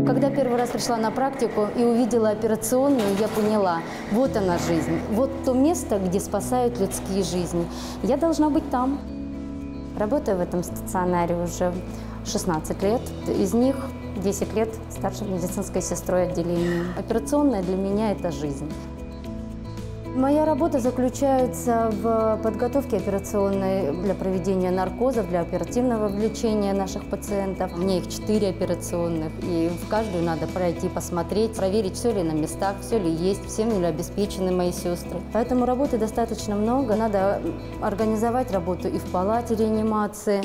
Когда первый раз пришла на практику и увидела операционную, я поняла, вот она жизнь, вот то место, где спасают людские жизни. Я должна быть там. Работаю в этом стационаре уже 16 лет, из них 10 лет старшей медицинской сестрой отделения. Операционная для меня – это жизнь. Моя работа заключается в подготовке операционной для проведения наркозов, для оперативного лечения наших пациентов. У меня их 4 операционных, и в каждую надо пройти, посмотреть, проверить, все ли на местах, все ли есть, всем ли обеспечены мои сестры. Поэтому работы достаточно много. Надо организовать работу и в палате реанимации.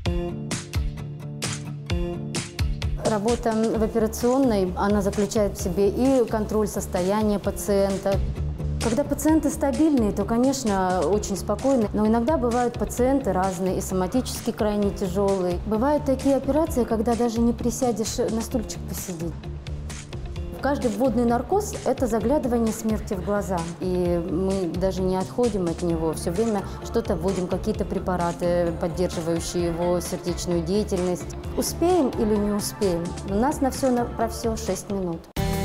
Работа в операционной, она заключает в себе и контроль состояния пациента. Когда пациенты стабильные, то, конечно, очень спокойны. Но иногда бывают пациенты разные, и соматически крайне тяжелые. Бывают такие операции, когда даже не присядешь на стульчик посидеть. Каждый вводный наркоз – это заглядывание смерти в глаза. И мы даже не отходим от него. Все время что-то вводим, какие-то препараты, поддерживающие его сердечную деятельность. Успеем или не успеем? У нас на все про все 6 минут.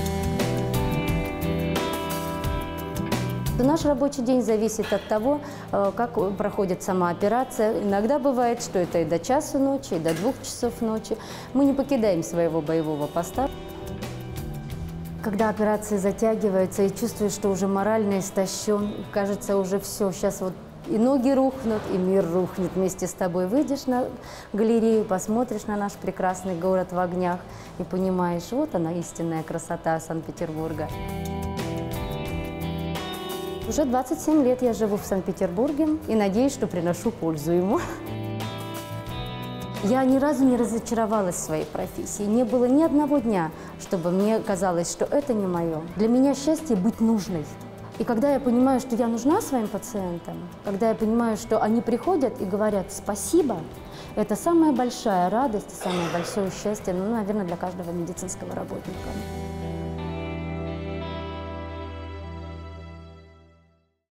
Наш рабочий день зависит от того, как проходит сама операция. Иногда бывает, что это и до часу ночи, и до 2 часов ночи. Мы не покидаем своего боевого поста. Когда операции затягиваются и чувствуешь, что уже морально истощен, кажется, уже все, сейчас вот и ноги рухнут, и мир рухнет вместе с тобой. Выйдешь на галерею, посмотришь на наш прекрасный город в огнях и понимаешь, вот она истинная красота Санкт-Петербурга. Уже 27 лет я живу в Санкт-Петербурге и надеюсь, что приношу пользу ему. Я ни разу не разочаровалась в своей профессии. Не было ни одного дня, чтобы мне казалось, что это не мое. Для меня счастье быть нужной. И когда я понимаю, что я нужна своим пациентам, когда я понимаю, что они приходят и говорят «спасибо», это самая большая радость и самое большое счастье, наверное, для каждого медицинского работника.